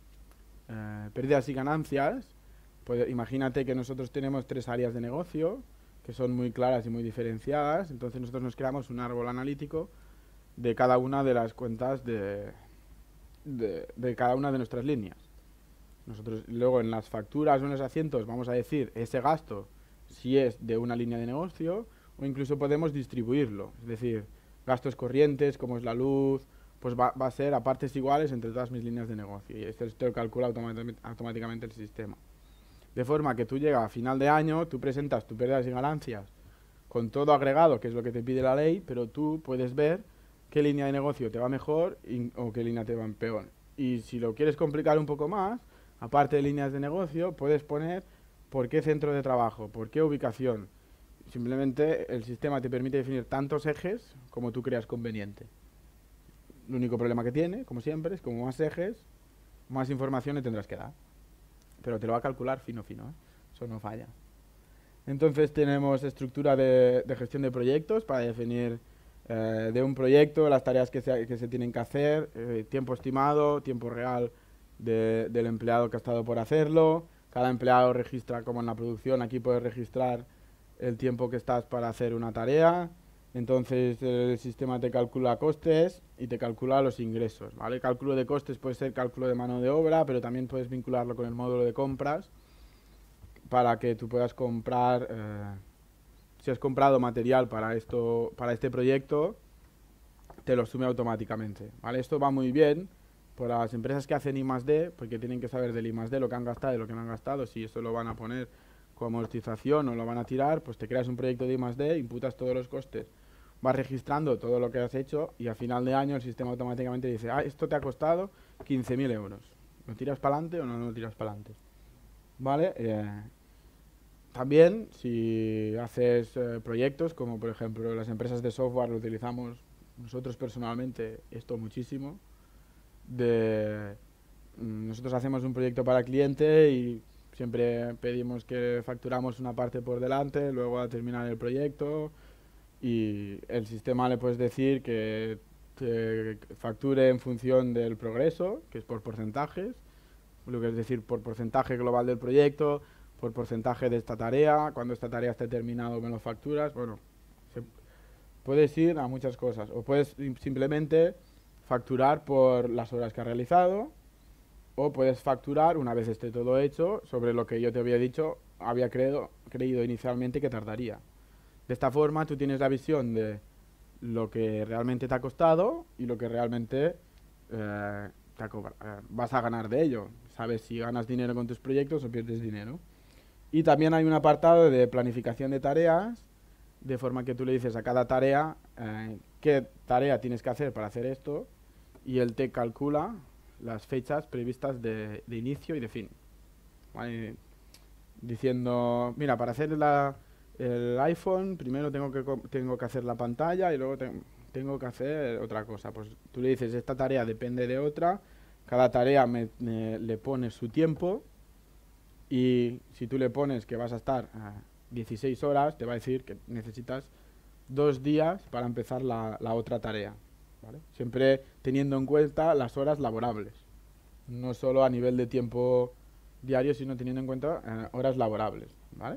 eh, pérdidas y ganancias. Pues imagínate que nosotros tenemos tres áreas de negocio que son muy claras y muy diferenciadas. Entonces nosotros nos creamos un árbol analítico de cada una de las cuentas de, de, de cada una de nuestras líneas. Nosotros luego en las facturas o en los asientos vamos a decir ese gasto si es de una línea de negocio o incluso podemos distribuirlo. Es decir, gastos corrientes como es la luz, pues va, va a ser a partes iguales entre todas mis líneas de negocio y esto te lo calcula automáticamente, automáticamente el sistema. De forma que tú llegas a final de año, tú presentas tus pérdidas y ganancias con todo agregado, que es lo que te pide la ley, pero tú puedes ver qué línea de negocio te va mejor y, o qué línea te va peor. Y si lo quieres complicar un poco más, aparte de líneas de negocio, puedes poner por qué centro de trabajo, por qué ubicación. Simplemente el sistema te permite definir tantos ejes como tú creas conveniente. El único problema que tiene, como siempre, es como más ejes, más información le tendrás que dar. Pero te lo va a calcular fino, fino, ¿eh? Eso no falla. Entonces tenemos estructura de, de gestión de proyectos para definir eh, de un proyecto las tareas que se, que se tienen que hacer, eh, tiempo estimado, tiempo real de, del empleado que ha estado por hacerlo. Cada empleado registra, como en la producción, aquí puedes registrar el tiempo que estás para hacer una tarea. Entonces el sistema te calcula costes y te calcula los ingresos, ¿vale? Cálculo de costes puede ser cálculo de mano de obra, pero también puedes vincularlo con el módulo de compras para que tú puedas comprar, eh, si has comprado material para esto, para este proyecto, te lo sume automáticamente, ¿vale? Esto va muy bien para las empresas que hacen I más D, porque tienen que saber del I más D lo que han gastado y lo que no han gastado, si eso lo van a poner su amortización o lo van a tirar, pues te creas un proyecto de I más D, imputas todos los costes, vas registrando todo lo que has hecho y a final de año el sistema automáticamente dice, ah, esto te ha costado quince mil euros. ¿Lo tiras para adelante o no lo tiras para adelante? ¿Vale? Eh, también, si haces eh, proyectos, como por ejemplo las empresas de software, lo utilizamos nosotros personalmente, esto muchísimo, de, mm, nosotros hacemos un proyecto para cliente y siempre pedimos que facturamos una parte por delante, luego a terminar el proyecto, y el sistema le puedes decir que te facture en función del progreso, que es por porcentajes, lo que es decir, por porcentaje global del proyecto, por porcentaje de esta tarea, cuando esta tarea esté terminado me lo facturas. Bueno, se, puedes ir a muchas cosas, o puedes simplemente facturar por las horas que has realizado, o puedes facturar una vez esté todo hecho sobre lo que yo te había dicho, había creído, creído inicialmente que tardaría. De esta forma tú tienes la visión de lo que realmente te ha costado y lo que realmente eh, te ha eh, vas a ganar de ello. Sabes si ganas dinero con tus proyectos o pierdes dinero. Y también hay un apartado de planificación de tareas, de forma que tú le dices a cada tarea eh, qué tarea tienes que hacer para hacer esto, y él te calcula las fechas previstas de, de inicio y de fin. ¿Vale? Diciendo, mira, para hacer la, el iPhone primero tengo que, tengo que hacer la pantalla y luego te, tengo que hacer otra cosa. Pues tú le dices, esta tarea depende de otra, cada tarea me, me, le pones su tiempo, y si tú le pones que vas a estar a dieciséis horas, te va a decir que necesitas dos días para empezar la, la otra tarea, ¿vale? Siempre teniendo en cuenta las horas laborables, no solo a nivel de tiempo diario, sino teniendo en cuenta eh, horas laborables, ¿vale?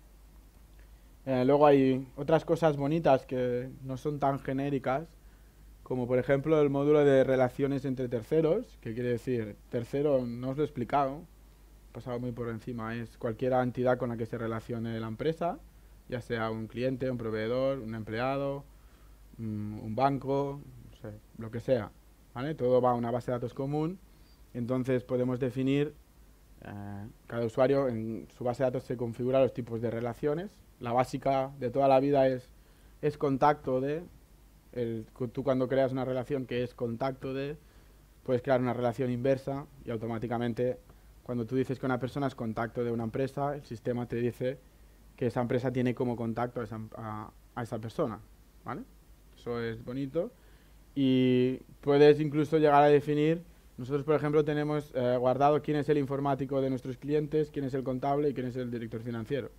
Eh, luego hay otras cosas bonitas que no son tan genéricas, como por ejemplo el módulo de relaciones entre terceros, que quiere decir, tercero, no os lo he explicado, pasado muy por encima, es cualquier entidad con la que se relacione la empresa, ya sea un cliente, un proveedor, un empleado, un, un banco, no sé, lo que sea, ¿vale? Todo va a una base de datos común, entonces podemos definir, eh, cada usuario en su base de datos se configura los tipos de relaciones. La básica de toda la vida es, es contacto de, el, tú cuando creas una relación que es contacto de, puedes crear una relación inversa y automáticamente cuando tú dices que una persona es contacto de una empresa, el sistema te dice que esa empresa tiene como contacto a esa, a, a esa persona, ¿vale? Eso es bonito. Y puedes incluso llegar a definir, nosotros por ejemplo tenemos eh, guardado quién es el informático de nuestros clientes, quién es el contable y quién es el director financiero.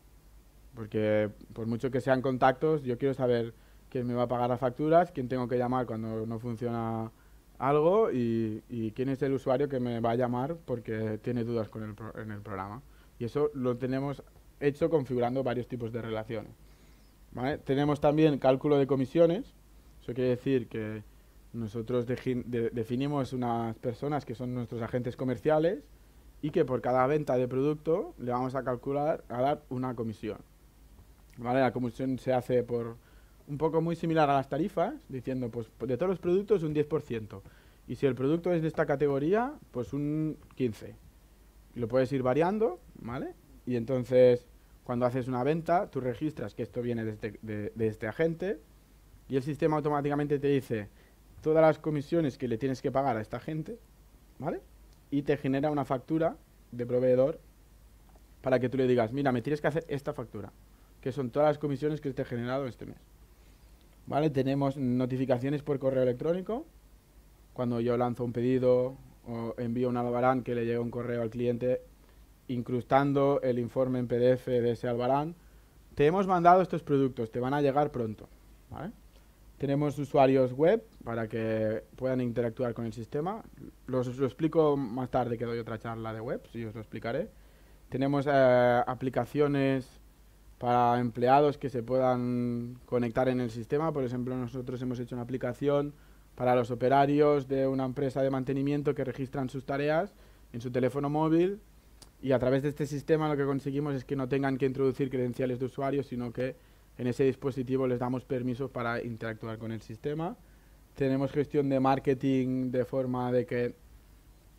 Porque por mucho que sean contactos, yo quiero saber quién me va a pagar las facturas, quién tengo que llamar cuando no funciona algo y, y quién es el usuario que me va a llamar porque tiene dudas con el pro, en el programa. Y eso lo tenemos hecho configurando varios tipos de relaciones, ¿vale? Tenemos también cálculo de comisiones. Eso quiere decir que nosotros de, de, definimos unas personas que son nuestros agentes comerciales y que por cada venta de producto le vamos a calcular, a dar una comisión, ¿vale? La comisión se hace por un poco muy similar a las tarifas, diciendo, pues de todos los productos un diez por ciento. Y si el producto es de esta categoría, pues un quince por ciento. Lo puedes ir variando, ¿vale? Y entonces, cuando haces una venta, tú registras que esto viene de este, de, de este agente y el sistema automáticamente te dice todas las comisiones que le tienes que pagar a esta gente, ¿vale? Y te genera una factura de proveedor para que tú le digas, mira, me tienes que hacer esta factura, que son todas las comisiones que te he generado este mes. ¿Vale? Tenemos notificaciones por correo electrónico. Cuando yo lanzo un pedido o envío un albarán, que le llega un correo al cliente incrustando el informe en P D F de ese albarán. Te hemos mandado estos productos, te van a llegar pronto, ¿vale? Tenemos usuarios web para que puedan interactuar con el sistema. Los, os lo explico más tarde, que doy otra charla de web, si os lo explicaré. Tenemos eh, aplicaciones para empleados que se puedan conectar en el sistema. Por ejemplo, nosotros hemos hecho una aplicación para los operarios de una empresa de mantenimiento que registran sus tareas en su teléfono móvil, y a través de este sistema lo que conseguimos es que no tengan que introducir credenciales de usuario, sino que en ese dispositivo les damos permisos para interactuar con el sistema. Tenemos gestión de marketing de forma de que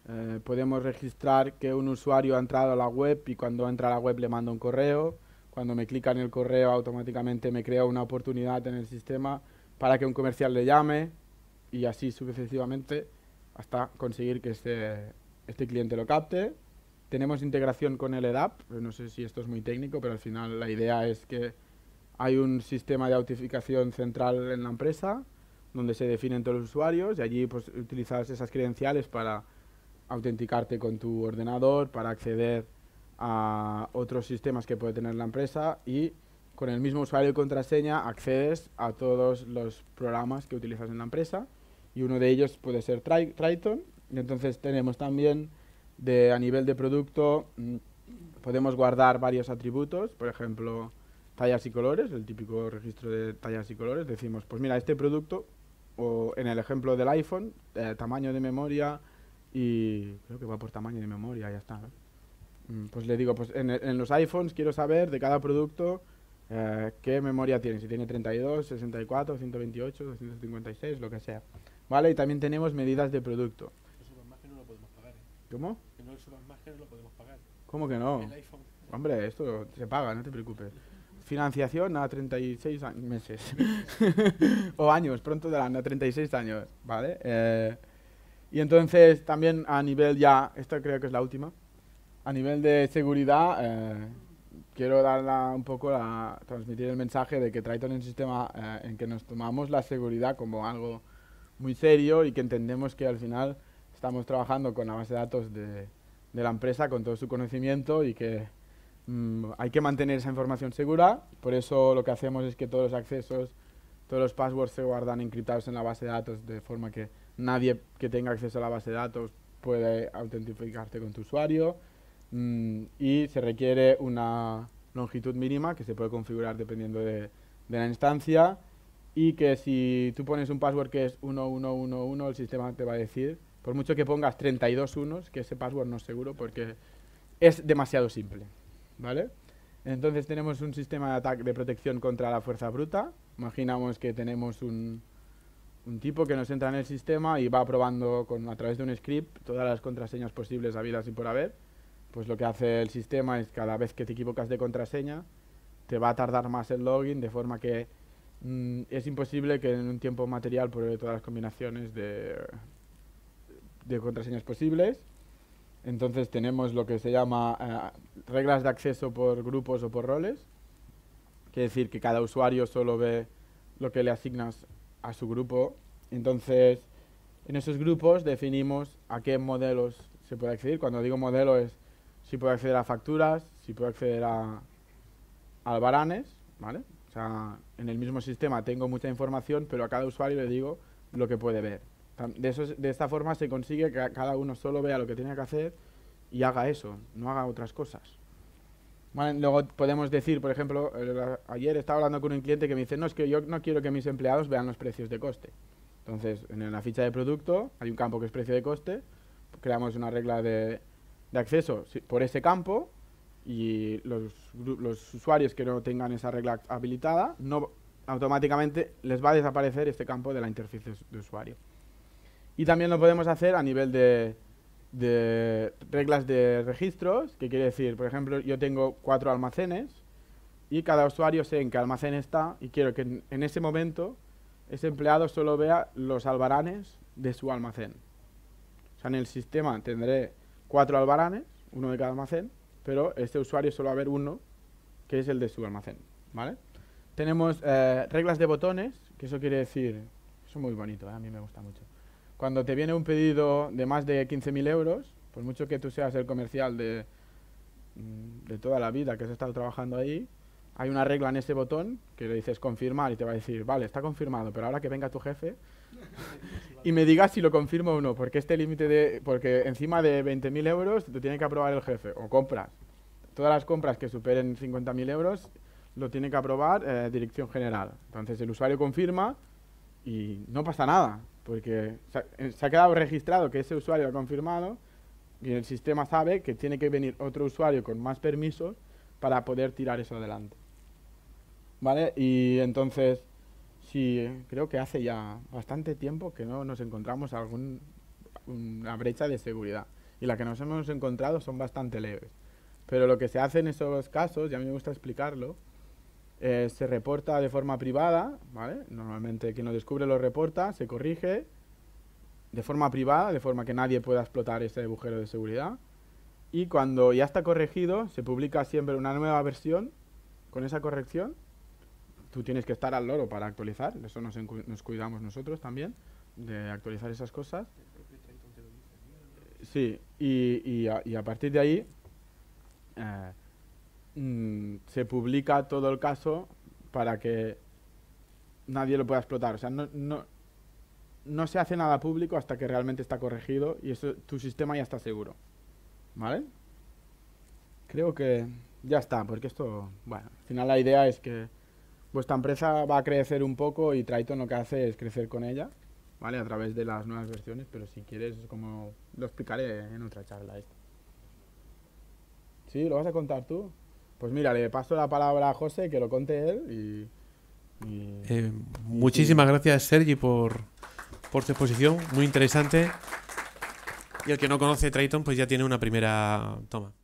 Eh, podemos registrar que un usuario ha entrado a la web y cuando entra a la web le manda un correo. Cuando me clica en el correo automáticamente me crea una oportunidad en el sistema para que un comercial le llame y así sucesivamente hasta conseguir que este, este cliente lo capte. Tenemos integración con el E D A P, no sé si esto es muy técnico, pero al final la idea es que hay un sistema de autentificación central en la empresa donde se definen todos los usuarios y allí pues utilizas esas credenciales para autenticarte con tu ordenador, para acceder a otros sistemas que puede tener la empresa y con el mismo usuario y contraseña accedes a todos los programas que utilizas en la empresa y uno de ellos puede ser Tri Triton. Y entonces tenemos también de, a nivel de producto mmm, podemos guardar varios atributos, por ejemplo tallas y colores, el típico registro de tallas y colores. Decimos, pues mira, este producto, o en el ejemplo del iPhone, eh, tamaño de memoria y creo que va por tamaño de memoria, ya está, ¿no? Mm, pues le digo, pues en, en los iPhones quiero saber de cada producto eh, qué memoria tiene, si tiene treinta y dos, sesenta y cuatro, ciento veintiocho, doscientos cincuenta y seis, lo que sea. ¿Vale? Y también tenemos medidas de producto. Eso más que no lo podemos pagar, ¿eh? ¿Cómo? Que no, eso más que no lo podemos pagar. ¿Cómo que no? El iPhone. Hombre, esto se paga, no te preocupes. Financiación a treinta y seis meses. O años, pronto darán a treinta y seis años, ¿vale? Eh, y entonces también a nivel ya, esta creo que es la última, a nivel de seguridad, eh, quiero dar la, un poco la, transmitir el mensaje de que Triton es un sistema eh, en que nos tomamos la seguridad como algo muy serio y que entendemos que al final estamos trabajando con la base de datos de, de la empresa, con todo su conocimiento y que mm, hay que mantener esa información segura. Por eso lo que hacemos es que todos los accesos, todos los passwords se guardan encriptados en la base de datos de forma que nadie que tenga acceso a la base de datos puede autentificarte con tu usuario. Mm, y se requiere una longitud mínima que se puede configurar dependiendo de, de la instancia y que si tú pones un password que es uno uno uno uno, el sistema te va a decir, por mucho que pongas treinta y dos unos, que ese password no es seguro porque es demasiado simple, ¿vale? Entonces tenemos un sistema de ataque de protección contra la fuerza bruta. Imaginamos que tenemos un, un tipo que nos entra en el sistema y va probando con, a través de un script todas las contraseñas posibles habidas y por haber. Pues lo que hace el sistema es cada vez que te equivocas de contraseña te va a tardar más el login, de forma que mm, es imposible que en un tiempo material pruebe todas las combinaciones de, de contraseñas posibles. Entonces tenemos lo que se llama eh, reglas de acceso por grupos o por roles. Quiere decir que cada usuario solo ve lo que le asignas a su grupo. Entonces, en esos grupos definimos a qué modelos se puede acceder. Cuando digo modelo es si puedo acceder a facturas, si puedo acceder a, a albaranes, ¿vale? O sea, en el mismo sistema tengo mucha información, pero a cada usuario le digo lo que puede ver. De, eso, de esta forma se consigue que cada uno solo vea lo que tiene que hacer y haga eso, no haga otras cosas. ¿Vale? Luego podemos decir, por ejemplo, eh, ayer estaba hablando con un cliente que me dice, no, es que yo no quiero que mis empleados vean los precios de coste. Entonces, en la ficha de producto hay un campo que es precio de coste, creamos una regla de, de acceso por ese campo y los, los usuarios que no tengan esa regla habilitada, no automáticamente les va a desaparecer este campo de la interfaz de usuario. Y también lo podemos hacer a nivel de, de reglas de registros, que quiere decir, por ejemplo, yo tengo cuatro almacenes y cada usuario sé en qué almacén está y quiero que en, en ese momento ese empleado solo vea los albaranes de su almacén. O sea, en el sistema tendré cuatro albaranes, uno de cada almacén, pero este usuario solo va a ver uno, que es el de su almacén, ¿vale? Tenemos eh, reglas de botones, que eso quiere decir, eso es muy bonito, ¿eh? A mí me gusta mucho. Cuando te viene un pedido de más de quince mil euros, por mucho que tú seas el comercial de, de toda la vida que has estado trabajando ahí, hay una regla en ese botón que le dices confirmar y te va a decir, vale, está confirmado, pero ahora que venga tu jefe y me digas si lo confirmo o no, porque este límite de, porque encima de veinte mil euros te tiene que aprobar el jefe, o compras. Todas las compras que superen cincuenta mil euros lo tiene que aprobar eh, dirección general. Entonces el usuario confirma y no pasa nada, porque se ha, se ha quedado registrado que ese usuario ha confirmado y el sistema sabe que tiene que venir otro usuario con más permisos para poder tirar eso adelante. ¿Vale? Y entonces, sí, creo que hace ya bastante tiempo que no nos encontramos algún una brecha de seguridad. Y las que nos hemos encontrado son bastante leves. Pero lo que se hace en esos casos, y a mí me gusta explicarlo, eh, se reporta de forma privada, ¿vale? Normalmente quien lo descubre lo reporta, se corrige de forma privada, de forma que nadie pueda explotar ese agujero de seguridad. Y cuando ya está corregido, se publica siempre una nueva versión con esa corrección. Tú tienes que estar al loro para actualizar, de eso nos, nos cuidamos nosotros también, de actualizar esas cosas. Sí, y, y, a, y a partir de ahí eh, mm, se publica todo el caso para que nadie lo pueda explotar. O sea, no, no, no se hace nada público hasta que realmente está corregido y eso, tu sistema ya está seguro. ¿Vale? Creo que ya está, porque esto, bueno, al final la idea es que vuestra empresa va a crecer un poco y Triton lo que hace es crecer con ella, ¿vale? A través de las nuevas versiones, pero si quieres, como lo explicaré en otra charla esto. ¿Sí? ¿Lo vas a contar tú? Pues mira, le paso la palabra a José, que lo conte él y... y eh, muchísimas y, gracias, Sergi, por, por tu exposición, muy interesante. Y el que no conoce Triton, pues ya tiene una primera toma.